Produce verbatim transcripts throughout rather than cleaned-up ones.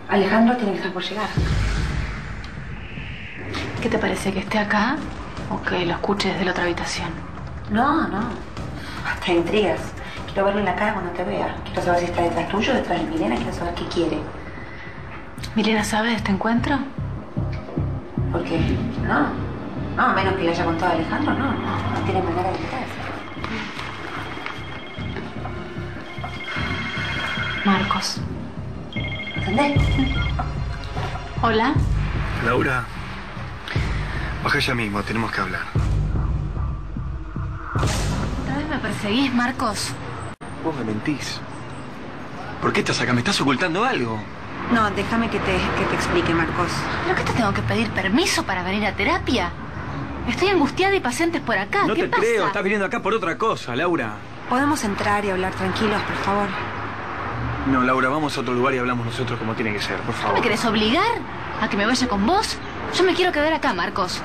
Alejandro tiene que estar por llegar. ¿Qué te parece, que esté acá o que lo escuche desde la otra habitación? No, no. Hasta intrigas. Quiero verlo en la cara cuando te vea. Quiero saber si está detrás tuyo, detrás de Milena. Quiero saber qué quiere. ¿Milena sabe de este encuentro? ¿Por qué? No. No, a menos que le haya contado a Alejandro, no. No, no tiene manera de enterarse. Marcos. ¿Entendés? Hola. Laura, baja ya mismo, tenemos que hablar. ¿Otra vez me perseguís, Marcos? Vos me mentís. ¿Por qué estás acá? ¿Me estás ocultando algo? No, déjame que te, que te explique, Marcos. ¿Pero qué te tengo que pedir permiso para venir a terapia? Estoy angustiada y pacientes por acá. No ¿Qué te pasa? creo, estás viniendo acá por otra cosa, Laura. ¿Podemos entrar y hablar tranquilos, por favor? No, Laura, vamos a otro lugar y hablamos nosotros como tiene que ser, por favor. ¿Me querés obligar a que me vaya con vos? Yo me quiero quedar acá, Marcos.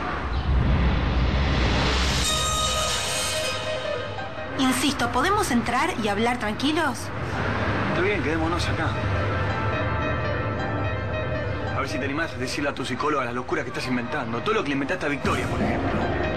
Insisto, ¿podemos entrar y hablar tranquilos? Está bien, quedémonos acá. A ver si te animás a decirle a tu psicóloga la locura que estás inventando. Todo lo que le inventaste a Victoria, por ejemplo.